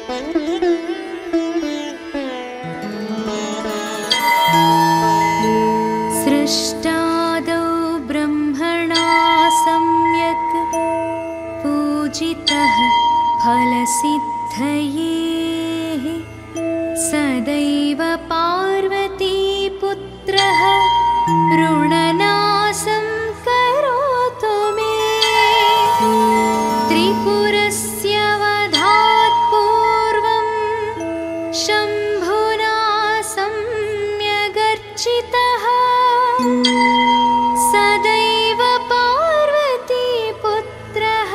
सृष्टादौ ब्रह्मणा सम्यक् पूजितः फलसिद्धये सदैव पार्वतीपुत्रः ऋणनाशं करोतु मे त्रिपुरस्य वधात् पूर्वं शम्भुना सम्यगर्चितः सदैव पार्वतीपुत्रः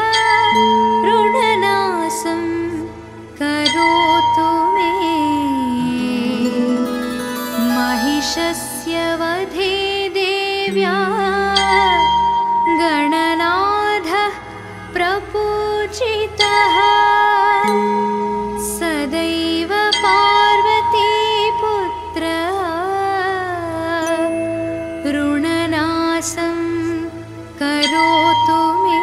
ऋणनाशं करोतु मे महिषस्य वधे देव्या गणनाथः प्रपूजितः सदैव पार्वतीपुत्रः ऋणनाशं करोतु मे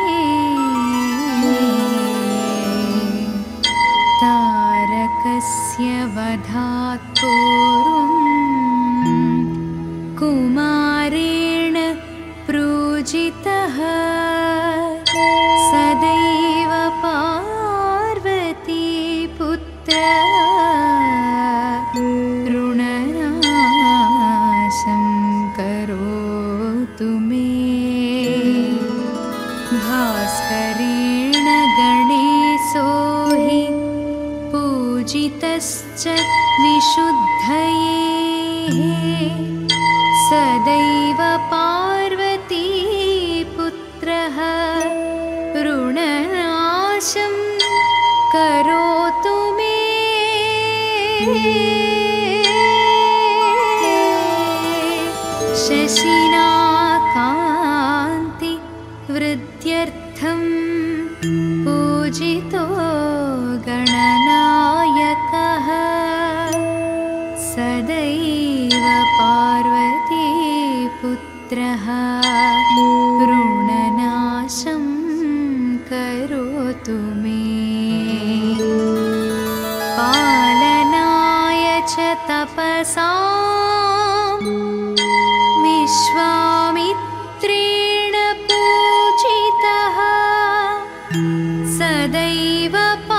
तारकस्य वधात् पूर्वं कुमारेण पूजितः सदैव पार्वतीपुत्रः ऋणनाशं करोतु मे भास्करेण गणेशो हि पूजितश्च विशुद्धये सदैव पार्वतीपुत्रः ऋणनाशं करोतु मे शशिना कान्ति वृद्ध्यर्थं पूजितो गणनायकः सदैव पार्वतीपुत्रः ऋणनाशं करोतु मे पालनाय च तपसां विश्वामित्रेण पूजितः सदैव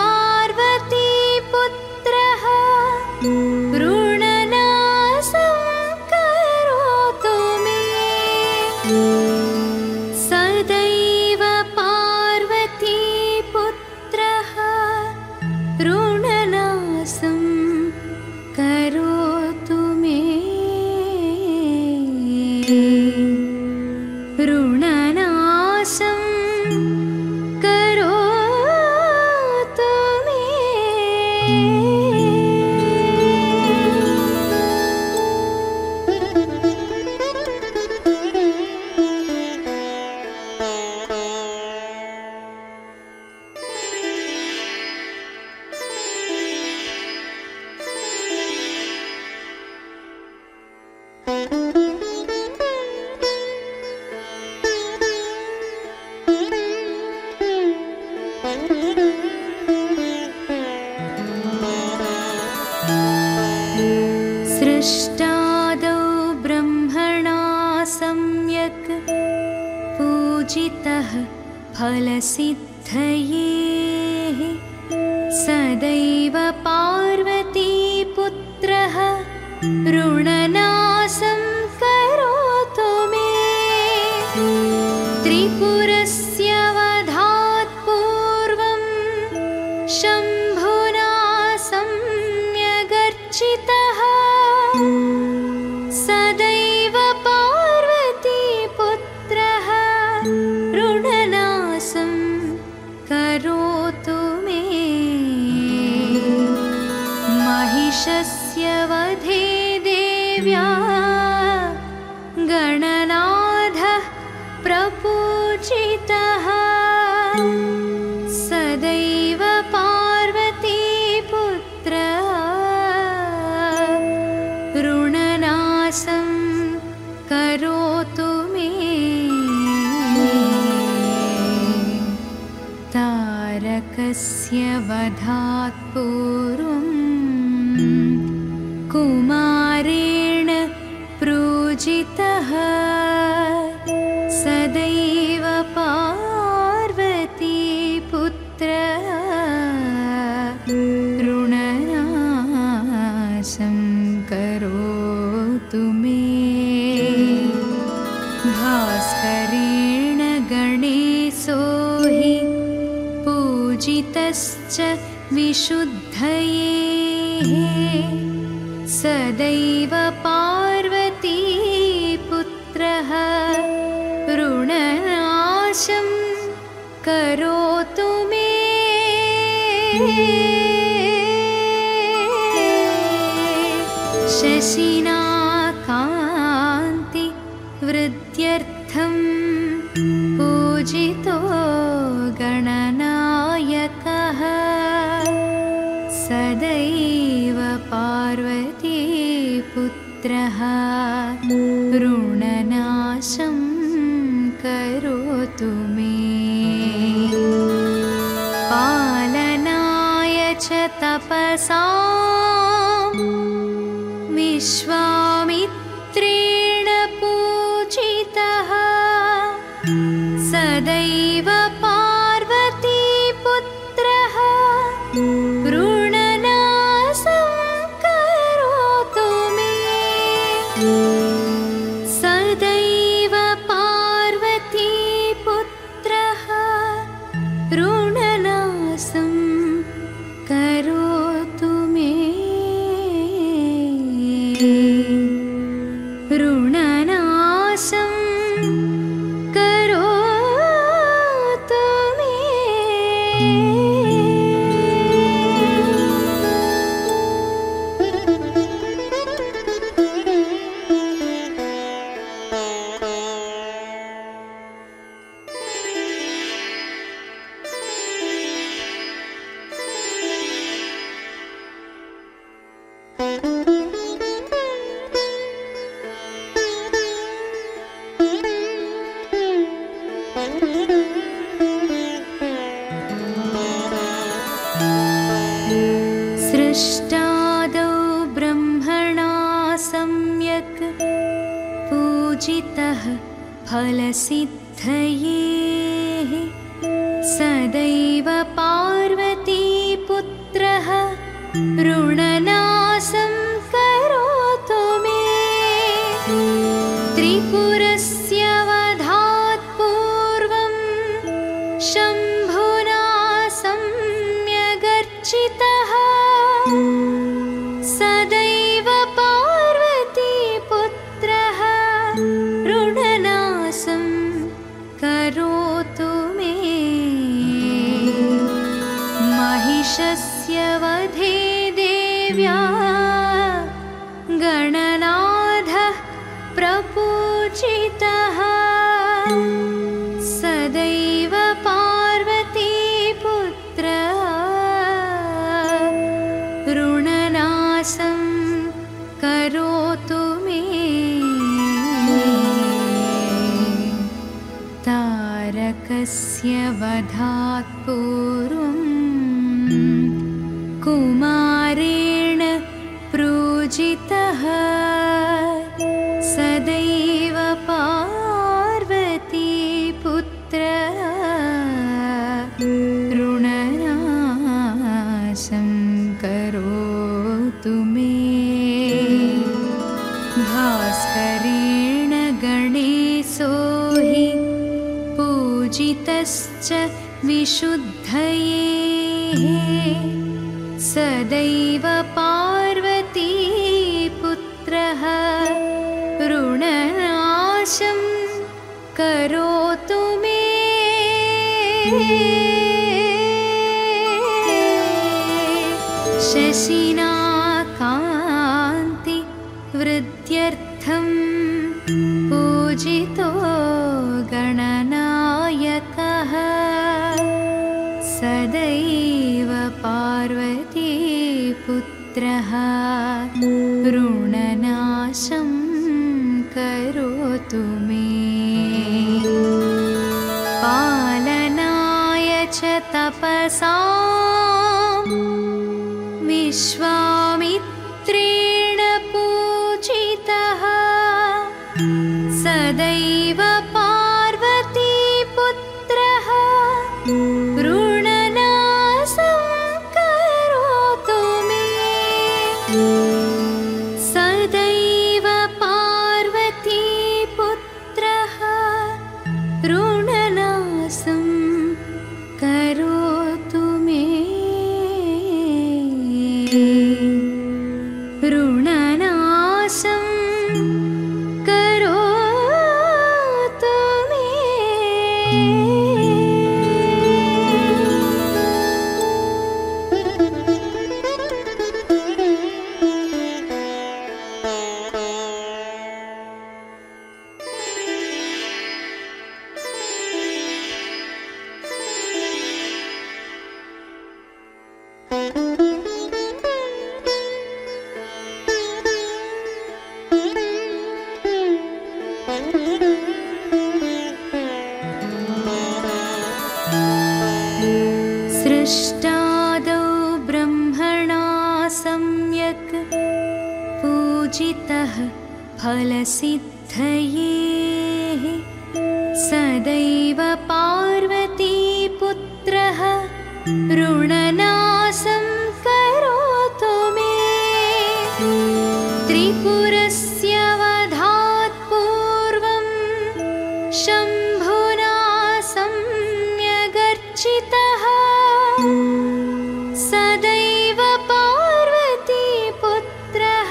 पार्वतीपुत्रः ऋणनाशं करोतु मे सदैव पार्वतीपुत्रः ऋणनाशं करोतु मे ऋणनाशं करोतु मे सृष्टादौ ब्रह्मणा सम्यक् पूजितः फलसिद्धये सदैव पार्वतीपुत्रः ऋणनाशं करोतु मे त्रिपुरस्य वधात् पूर्वं शम्भुना सम्यगर्चितः सदैव पार्वतीपुत्रः ऋणनाशं करोतु मे महिषस्य वधे देव्या गणनाथः प्रपूजितः सदैव पार्वतीपुत्रः ऋणनाशं करोतु मे तारकस्य तारकस्य वधात् पूर्वं कुमारेण पूजितः सदैव पार्वतीपुत्रः ऋणनाशं करोतु मे। भास्करेण गणेशो हि पूजितश्च विशुद्धये सदैव पार्वतीपुत्रः ऋणनाशं करोतु मे। शशिना कान्ति वृद्ध्यर्थं पूजितो गणनायकः सदैव पार्वतीपुत्रः ऋणनाशं करोतु मे। पालनाय च तपसां विश्वामित्रेण पूजितः सदैव पार्वतीपुत्रः ऋणनाशं करोतु मे। सदैव पार्वतीपुत्रः ऋणनाशं करोतु मे। ऋणनाशं करोतु मे। सृष्टादौ ब्रह्मणा सम्यक् पूजितः फलसिद्धये सदैव पार्वतीपुत्रः ऋणनाशं करोतु मे। त्रिपुरस्य वधात् पूर्वं शम्भुना सम्यगर्चितः सदैव पार्वतीपुत्रः ऋणनाशं करोतु मे। महिषस्य वधे देव्या गणनाथः प्रपूजितः सदैव पार्वतीपुत्रः ऋणनाशं करोतु मे। तारकस्य वधात् पूर्वं कुमारेण पूजितः सदैव पार्वतीपुत्रः ऋणनाशं करोतु मे। भास्करेण गणेशो हि पूजितश्च विशुद्धये सदैव पार्वतीपुत्रः ऋणनाशं करोतु मे। शशिना कान्ति वृद्ध्यर्थं पूजितो गणनायकः सदैव पार्वतीपुत्रः ऋणनाशं करोतु मे। पालनाय च तपसां विश्वामित्रेण पूजितः सदैव पार्वतीपुत्रः ऋणनाशं करोतु मे सदैव पार्वतीपुत्रः ऋणनाशं करोतु मे ऋणनाशं करोतु मे। सृष्टादौ ब्रह्मणा सम्यक् पूजितः फलसिद्धये सदैव पार्वतीपुत्रः ऋणनाशं करोतु मे त्रिपुरस्य वधात् पूर्वं शम्भुना सम्यगर्चितः सदैव पार्वतीपुत्रः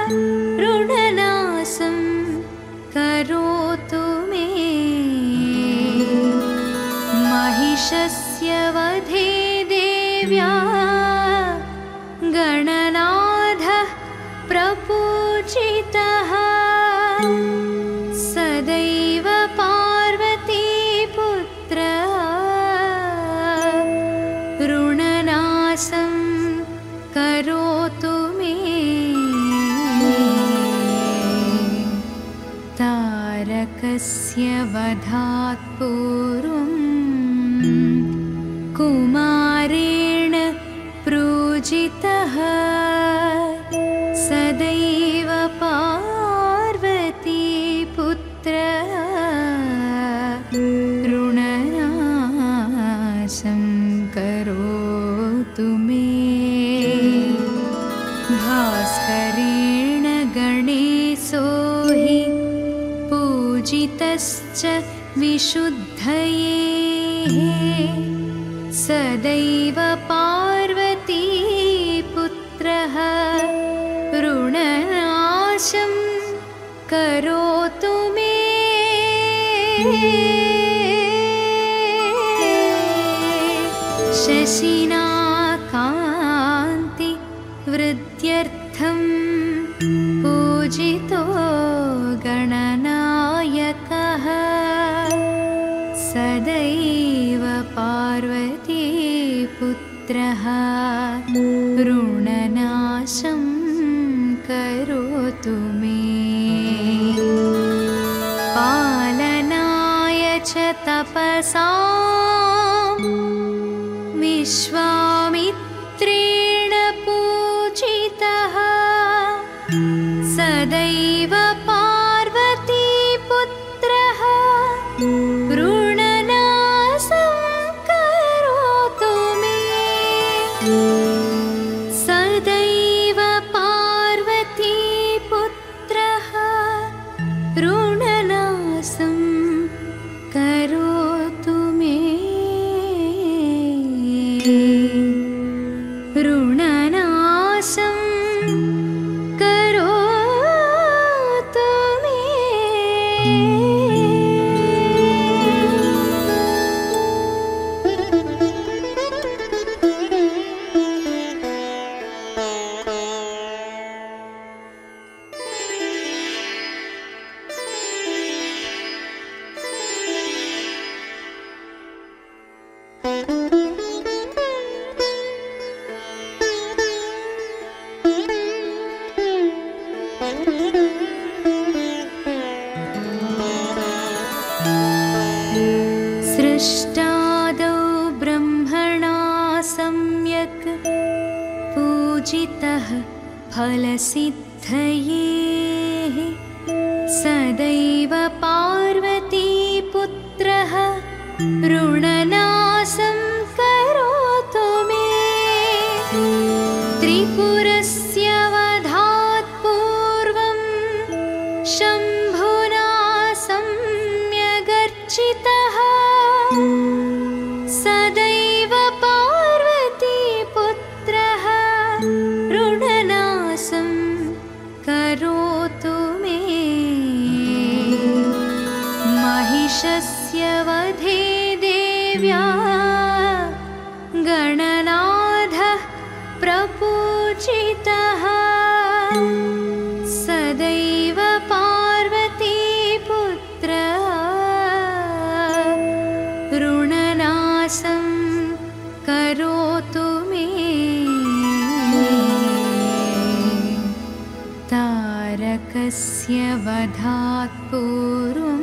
ऋणनाशं करोतु मे महिषस्य वधे देव्या गणनाथः प्रपूजितः सदैव पार्वतीपुत्रः ऋणनाशं करोतु मे तारकस्य वधात् पूर्वं कुमारेण पूजितः सदैव पार्वतीपुत्रः ऋणनाशं करोतु मे भास्करेण गणेशो हि पूजितश्च विशुद्धये सदैव पार्वतीपुत्रः ऋणनाशं करोतु मे शशिना कान्ति वृद्ध्यर्थं पूजितो गणनायकः सदैव पार्वतीपुत्रः ऋणनाशं करोतु मे पालनाय च तपसां विश्वामित्रेण पूजितः सदैव पार्वतीपुत्रः ऋणनाशं करोतु मे सदैव पार्वतीपुत्रः ऋणनाशं करोतु मे ऋणनाशं करोतु मे। पूजितः फलसिद्धये सदैव पार्वतीपुत्रः ऋणनाशं करोतु मे त्रिपुरस्य वधात् पूर्वं शम्भुना सम्यगर्चितः सदैव पार्वतीपुत्रः ऋणनाशं करोतु मे महिषस्य वधे देव्या गणनाथः प्रपूजितः सदैव पार्वतीपुत्रः ऋणनाशं करोतु मे तारकस्य वधात् पूर्वं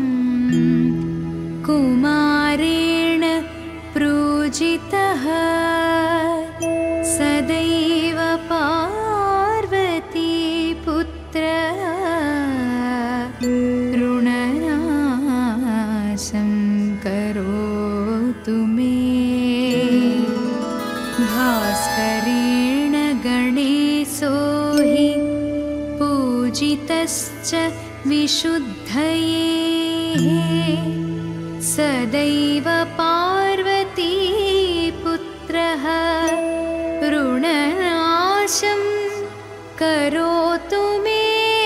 कुमारेण पूजितः सदैव पार्वतीपुत्रः ऋणनाशं करोतु मे भास्करेण गणेशो हि पूजितश्च विशुद्धये सदैव पार्वतीपुत्रः ऋणनाशं करोतु मे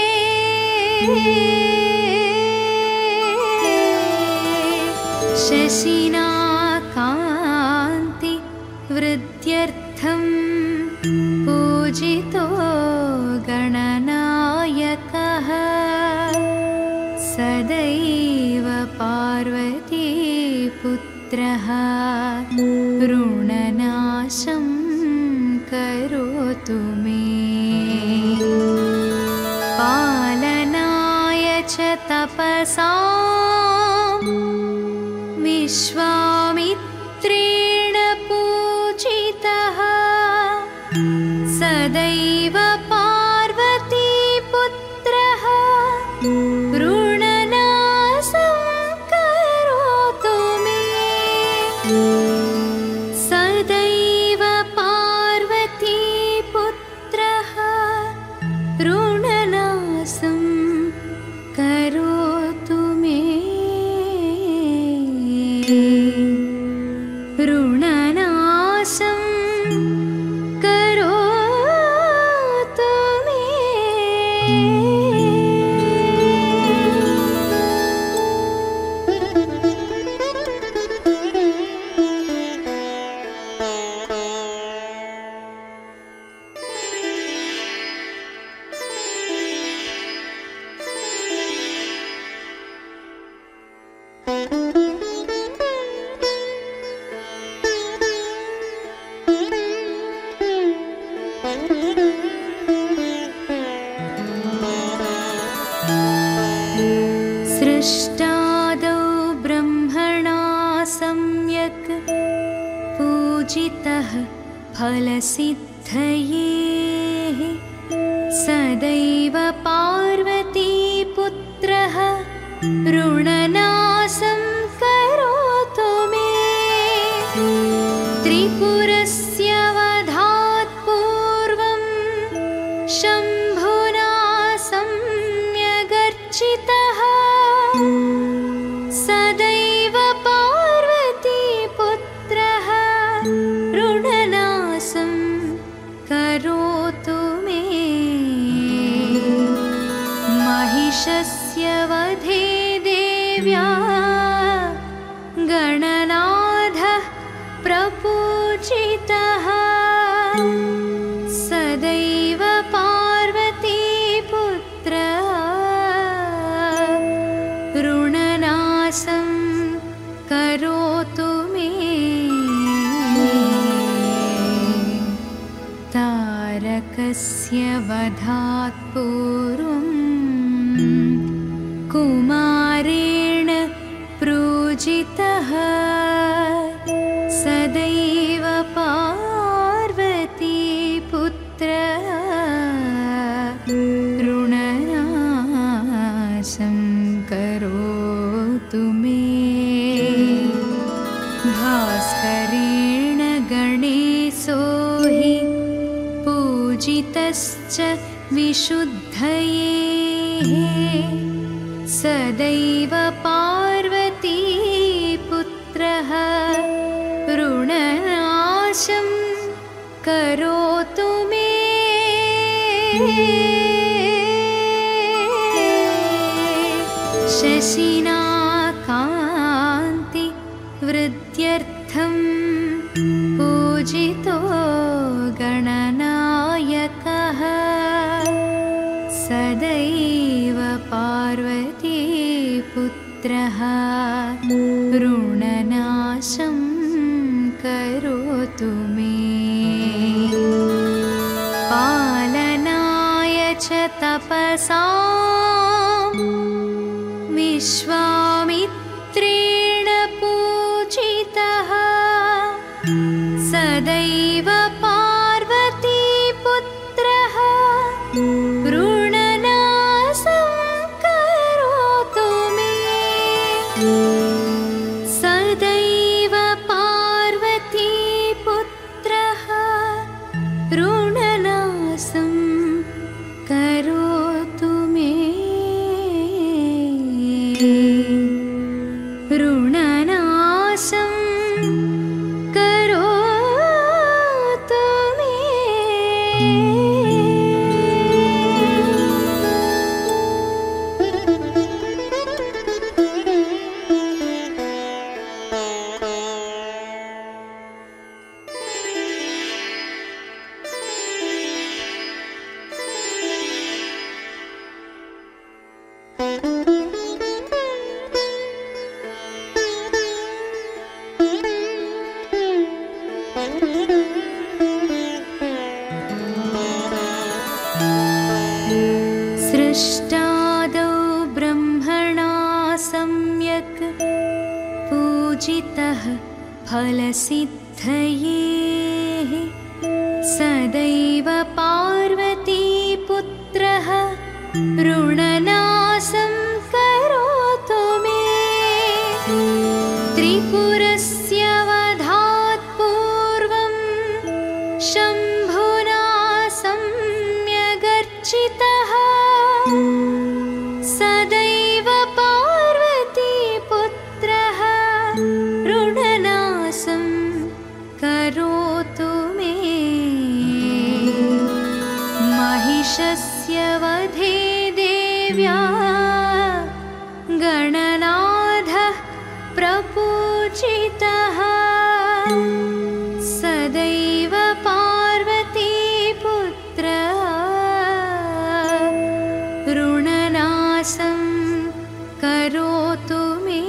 शशिना कान्ति वृद्ध्यर्थं पूजितो गणनायकः सदैव पार्वतीपुत्रः ऋणनाशं करोतु मे पालनाय च तपसां विश्वामित्रेण पूजितः सदैव पार्वतीपुत्रः ऋणनाशं करोतु मे सदैव पार्वतीपुत्रः ऋणनाशं करोतु मे ऋणनाशं करोतु मे सृष्टादौ ब्रह्मणा सम्यक् पूजितः फलसिद्धये सदैव पार्वतीपुत्रः ऋणनाशं करोतु मे त्रिपुरस्य वधात् पूर्वं शम्भुना सम्यगर्चितः सदैव पार्वतीपुत्रः ऋणनाशं करोतु मे महिषस्य वधे देव्या गणनाथः प्रपूजितः सदैव पार्वतीपुत्रः ऋणनाशं करोतु मे तारकस्य वधात् पूर्वं कुमारेण पूजितः सदैव पार्वती पार्वतीपुत्रः ऋणनाशं करोतु मे। भास्करेण गणेशो हि पूजितश्च विशुद्धये सदैव पार्वतीपुत्रः ऋणनाशं करोतु मे। शशिना कान्ति वृद्ध्यर्थं पूजितो गणनायकः सदैव पार्वतीपुत्रः ऋणनाशं करोतु मे। पालनाय च तपसां विश्वामित्रेण पूजितः सदैव पार्वतीपुत्रः ऋणनाशं करोतु मे। सदैव पार्वतीपुत्रः ऋणनाशं करोतु मे। ऋणनाशं करोतु मे। सृष्टादौ ब्रह्मणा सम्यक् पूजितः फलसिद्धये सदैव पार्वतीपुत्रः ऋणनाशं करोतु मे। त्रिपुरस्य वधात् पूर्वं शम्भुना सम्यगर्चितः सदैव पार्वतीपुत्रः ऋणनाशं करोतु मे। महिषस्य वधे देव्या गणनाथः प्रपूजितः सदैव पार्वतीपुत्रः ऋणनाशं करोतु मे।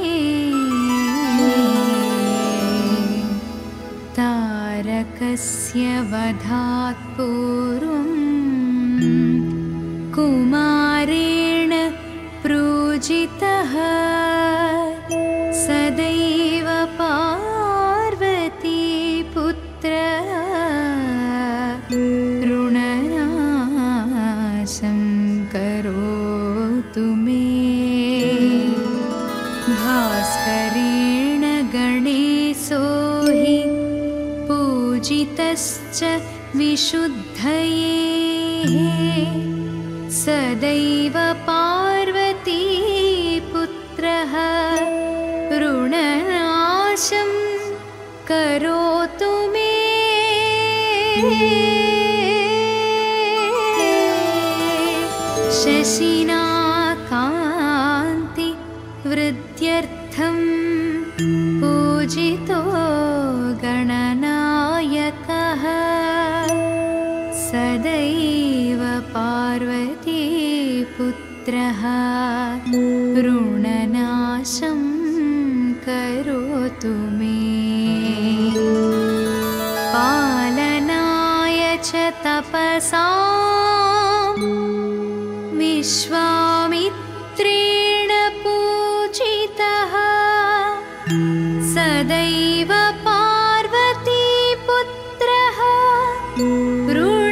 तारकस्य वधात् पूर्वं कुमारेण पूजितः सदैव पार्वतीपुत्रः ऋणनाशं करोतु मे। भास्करेण गणेशो हि पूजितश्च विशुद्धये सदैव पार्वतीपुत्रः ऋणनाशं करोतु मे। शशिना कान्ति वृद्ध्यर्थं पूजितो गणनायकः सदैव पार्वतीपुत्रः ऋणनाशं करोतु मे। पालनाय च तपसां विश्वामित्रेण पूजितः सदैव पार्वतीपुत्रः ऋणनाशं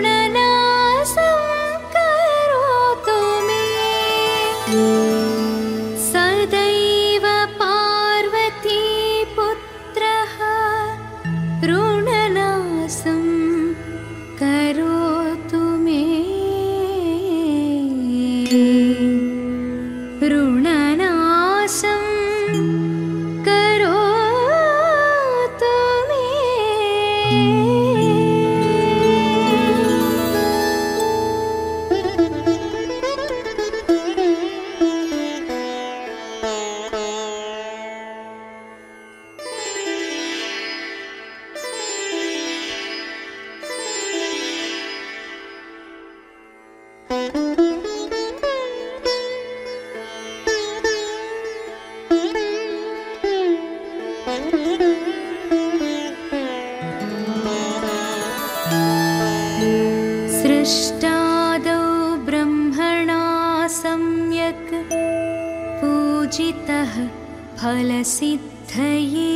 सृष्टादौ ब्रह्मणा सम्यक् पूजितः फलसिद्धये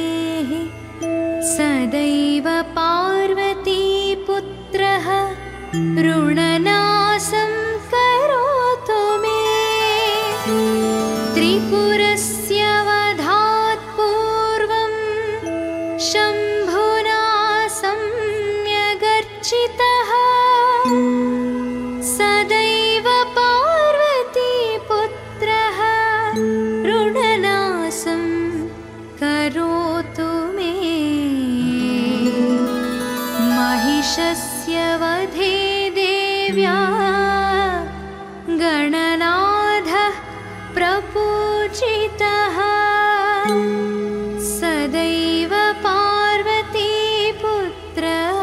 सदैव पार्वतीपुत्रः ऋणनाशं करोतु मे त्रिपुरस्य वधात् पूर्वं शम्भुना सम्यगर्चितः सदैव पार्वतीपुत्रः ऋणनाशं करोतु मे महिषस्य वधे देव्या गणनाथः प्रपूजितः सदैव पार्वतीपुत्रः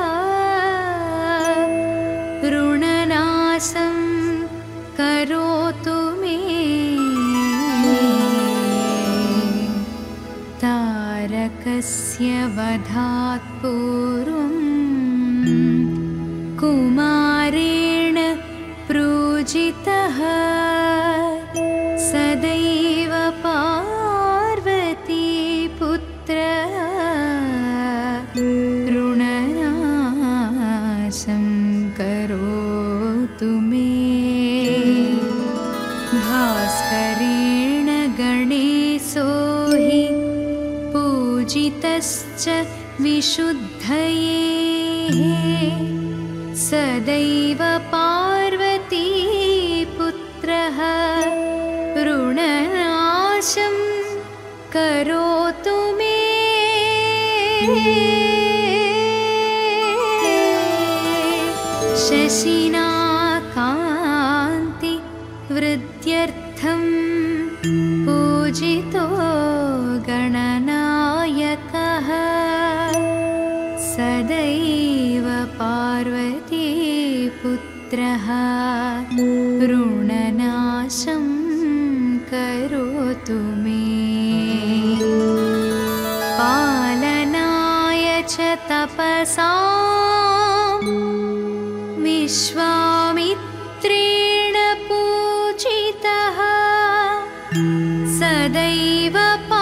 ऋणनाशं करोतु मे तारकस्य वधात् पूर्वं कुमारेण पूजितः सदैव पार्वतीपुत्रः ऋणनाशं करोतु मे भास्करेण गणेशो हि पूजितश्च विशुद्धये सदैव पार्वतीपुत्रः ऋणनाशं करोतु मे शशिना कान्ति वृद्ध्यर्थं पूजितो गणनायकः सदैव पार्वतीपुत्रः ऋणनाशं करोतु मे पालनाय च तपसां विश्वामित्रेण पूजितः सदैव